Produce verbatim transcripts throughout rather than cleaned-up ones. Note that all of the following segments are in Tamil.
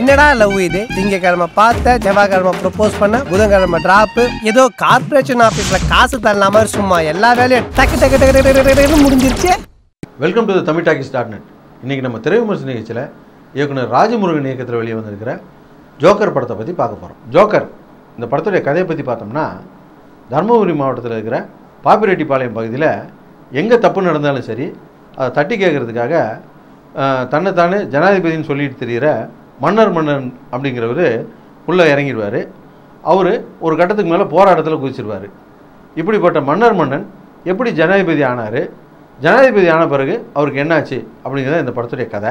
என்னடா லவ் இது? திங்கக்கிழமை பார்த்த, செவ்வாய்க்கிழமை ப்ரொபோஸ் பண்ண, புதன்கிழமை டிராப். ஏதோ கார்பரேஷன் ஆபீஸ்ல காசு தரல மாதிரி சும்மா எல்லா வேலையும் டக்கு டக்கு டக்கு முடிஞ்சிருச்சு. Welcome to Tamil talkies dot net. இன்னைக்கு நம்ம திரை விமர்சன நிகழ்ச்சியில் இயக்குனர் ராஜு முருகன் இயக்கத்தில் வெளியே வந்திருக்கிற ஜோக்கர் படத்தை பற்றி பார்க்க போகிறோம். ஜோக்கர் இந்த படத்துடைய கதையை பற்றி பார்த்தோம்னா, தர்மபுரி மாவட்டத்தில் இருக்கிற பாப்பிரெட்டிப்பாளையம் பகுதியில் எங்கே தப்பு நடந்தாலும் சரி அதை தட்டி கேட்குறதுக்காக தன்னைத்தானே ஜனாதிபதினு சொல்லிட்டு தெரிகிற மன்னர் மன்னன் அப்படிங்கிறவர் உள்ளே இறங்கிடுவார். அவர் ஒரு கட்டத்துக்கு மேலே போராட்டத்தில் குதிச்சிருவார். இப்படிப்பட்ட மன்னர் மன்னன் எப்படி ஜனாதிபதி ஆனார், ஜனாதிபதி ஆன பிறகு அவருக்கு என்னாச்சு அப்படிங்கிறத இந்த படத்துடைய கதை.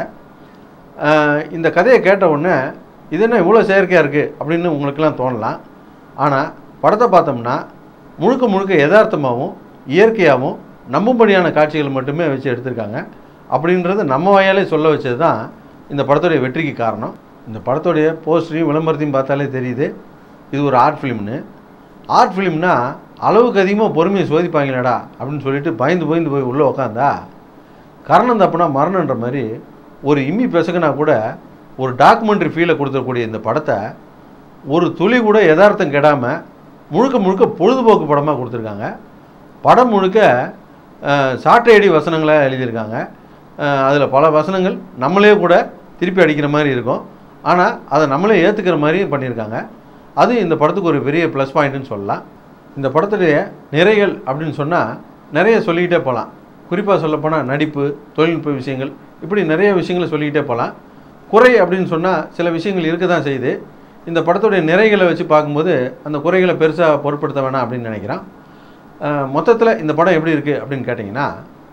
இந்த கதையை கேட்ட உடனே இது என்ன இவ்வளோ செயற்கையாக இருக்குது அப்படின்னு உங்களுக்கெல்லாம் தோணலாம். ஆனால் படத்தை பார்த்தோம்னா முழுக்க முழுக்க யதார்த்தமாகவும் இயற்கையாகவும் நம்பும்படியான காட்சிகள் மட்டுமே வச்சு எடுத்திருக்காங்க. அப்படின்றது நம்ம வாயாலே சொல்ல வச்சது தான் இந்த படத்துடைய வெற்றிக்கு காரணம். இந்த படத்துடைய போஸ்டரையும் விளம்பரத்தையும் பார்த்தாலே தெரியுது இது ஒரு ஆர்ட் ஃபிலிம்னு. ஆர்ட் ஃபிலிம்னா அளவுக்கு அதிகமாக பொறுமையை சோதிப்பாங்களேடா அப்படின்னு சொல்லிட்டு பயந்து பயந்து போய் உள்ளே உக்காந்தா கரணம் தப்புனா மரணன்ற மாதிரி ஒரு இம்மி பெசகுனா கூட ஒரு டாக்குமெண்ட்ரி ஃபீலை கொடுத்துக்கூடிய இந்த படத்தை ஒரு துளி கூட யதார்த்தம் கெடாமல் முழுக்க முழுக்க பொழுதுபோக்கு படமாக கொடுத்துருக்காங்க. படம் முழுக்க சாட்டையடி வசனங்களை எழுதியிருக்காங்க. அதில் பல வசனங்கள் நம்மளே கூட திருப்பி அடிக்கிற மாதிரி இருக்கும், ஆனால் அதை நம்மளே ஏற்றுக்கிற மாதிரியும் பண்ணியிருக்காங்க. அது இந்த படத்துக்கு ஒரு பெரிய ப்ளஸ் பாயிண்ட்டுன்னு சொல்லலாம். இந்த படத்துடைய நிறைகள் அப்படின்னு சொன்னால் நிறைய சொல்லிக்கிட்டே போகலாம். குறிப்பாக சொல்லப்போனால் நடிப்பு, தொழில்நுட்ப விஷயங்கள், இப்படி நிறைய விஷயங்களை சொல்லிக்கிட்டே போகலாம். குறை அப்படின்னு சொன்னால் சில விஷயங்கள் இருக்க தான் செய்யுது. இந்த படத்துடைய நிறைகளை வச்சு பார்க்கும்போது அந்த குறைகளை பெருசாக பொருட்படுத்த வேணாம் அப்படின்னு நினைக்கிறேன். மொத்தத்தில் இந்த படம் எப்படி இருக்குது அப்படின்னு கேட்டிங்கன்னா,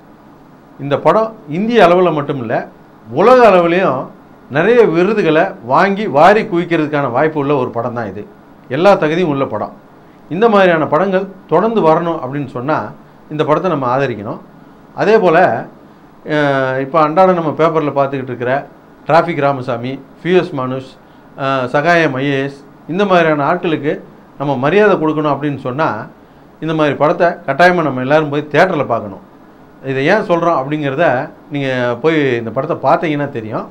இந்த படம் இந்திய அளவில் மட்டும் இல்லை உலக அளவுலேயும் நிறைய விருதுகளை வாங்கி வாரி குவிக்கிறதுக்கான வாய்ப்பு உள்ள ஒரு படம் தான் இது. எல்லா தகுதியும் உள்ள படம். இந்த மாதிரியான படங்கள் தொடர்ந்து வரணும் அப்படின்னு சொன்னால் இந்த படத்தை நம்ம ஆதரிக்கணும். அதே போல் இப்போ அன்றாட நம்ம பேப்பரில் பார்த்துக்கிட்டு இருக்கிற டிராஃபிக் ராமசாமி, ஃபியூஎஸ் மனுஷ், சகாயம் ஐஏஎஸ், இந்த மாதிரியான ஆட்களுக்கு நம்ம மரியாதை கொடுக்கணும் அப்படின்னு சொன்னால் இந்த மாதிரி படத்தை கட்டாயமாக நம்ம எல்லோரும் போய் தியேட்டரில் பார்க்கணும். இதை ஏன் சொல்கிறோம் அப்படிங்கிறத நீங்கள் போய் இந்த படத்தை பார்த்தீங்கன்னா தெரியும்.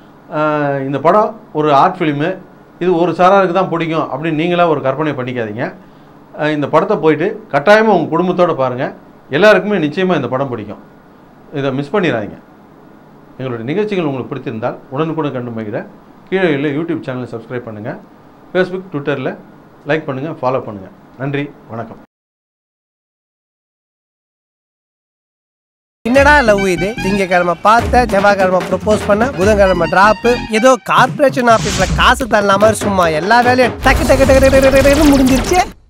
இந்த படம் ஒரு ஆர்ட் ஃபிலிமு, இது ஒரு சாராருக்கு தான் பிடிக்கும் அப்படின்னு நீங்களாக ஒரு கற்பனை பண்ணிக்காதீங்க. இந்த படத்தை போயிட்டு கட்டாயமாக உங்கள் குடும்பத்தோடு பாருங்கள். எல்லாருக்குமே நிச்சயமாக இந்த படம் பிடிக்கும். இதை மிஸ் பண்ணிடாதீங்க. எங்களுடைய நிகழ்ச்சிகள் உங்களுக்கு பிடித்திருந்தால் உடனுக்குடன் கண்டு மகிழ கீழே இல்லை யூடியூப் சேனலை சப்ஸ்கிரைப் பண்ணுங்கள். ஃபேஸ்புக், ட்விட்டரில் லைக் பண்ணுங்கள், ஃபாலோ பண்ணுங்கள். நன்றி, வணக்கம். என்னடா லவ் இது? திங்கக்கிழமை பார்த்த, செவ்வாய்க்கிழமை ப்ரொபோஸ் பண்ண, புதன்கிழமை டிராப். ஏதோ கார்பரேஷன் ஆபீஸ்ல காசு தரல மாதிரி சும்மா எல்லா வேலையும் டக்கு டக்கு டக்கு முடிஞ்சிருச்சு.